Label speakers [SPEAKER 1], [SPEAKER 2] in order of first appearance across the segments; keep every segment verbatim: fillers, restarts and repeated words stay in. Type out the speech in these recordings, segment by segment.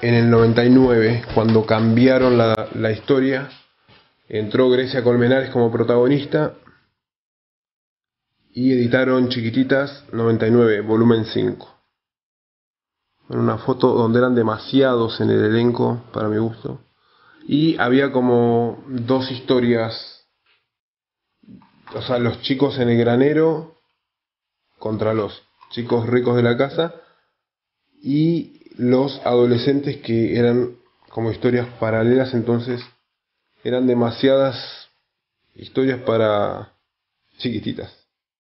[SPEAKER 1] en el noventa y nueve, cuando cambiaron la, la historia, entró Grecia Colmenares como protagonista y editaron Chiquititas noventa y nueve, volumen cinco. Una foto donde eran demasiados en el elenco, para mi gusto. Y había como dos historias. O sea, los chicos en el granero contra los chicos ricos de la casa. Y los adolescentes que eran como historias paralelas. Entonces eran demasiadas historias para Chiquititas.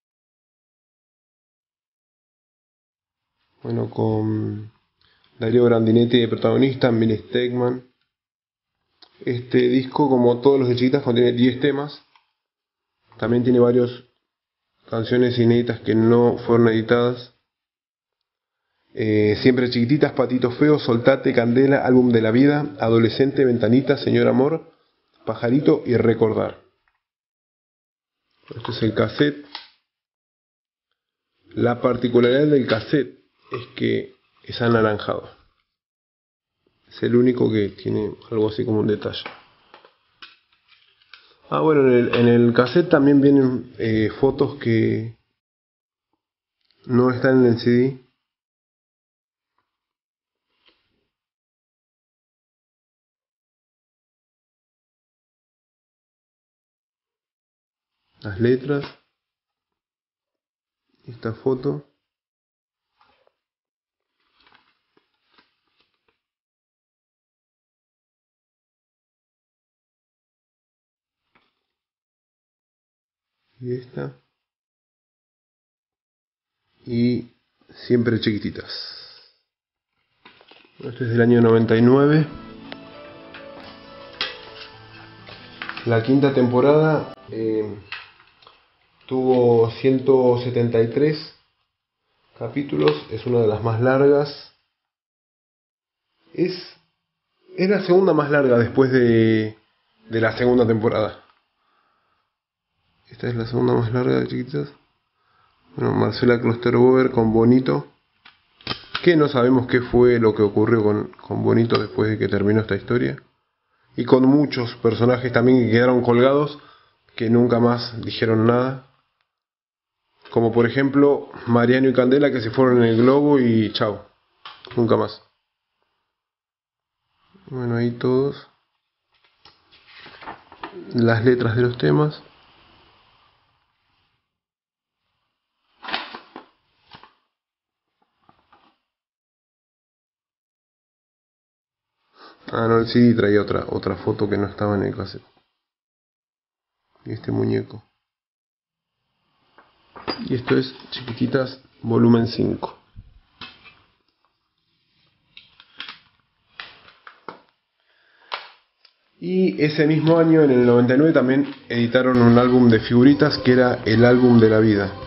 [SPEAKER 1] Bueno, con Darío Grandinetti de protagonista, Milly Stegman. Este disco, como todos los de Chiquititas, contiene diez temas. También tiene varias canciones inéditas que no fueron editadas. Eh, Siempre Chiquititas, Patito Feo, Soltate, Candela, Álbum de la Vida, Adolescente, Ventanita, Señor Amor, Pajarito y Recordar. Este es el cassette. La particularidad del cassette es que es anaranjado. Es el único que tiene algo así como un detalle. Ah, bueno, en el, en el cassette también vienen eh, fotos que no están en el C D. Las letras. Esta foto. Y esta. Y Siempre Chiquititas. Este es del año noventa y nueve. La quinta temporada eh, tuvo ciento setenta y tres capítulos. Es una de las más largas. Es, es la segunda más larga después de, de la segunda temporada. Esta es la segunda más larga de Chiquititas. Bueno, Marcela Klosterboer con Bonito, que no sabemos qué fue lo que ocurrió con, con Bonito después de que terminó esta historia. Y con muchos personajes también que quedaron colgados, que nunca más dijeron nada. Como por ejemplo Mariano y Candela, que se fueron en el globo y chao, nunca más. Bueno, ahí todos. Las letras de los temas. Ah, no, el C D traía otra, otra foto que no estaba en el cassette. Y este muñeco. Y esto es Chiquititas volumen cinco. Y ese mismo año, en el noventa y nueve, también editaron un álbum de figuritas que era El Álbum de la Vida.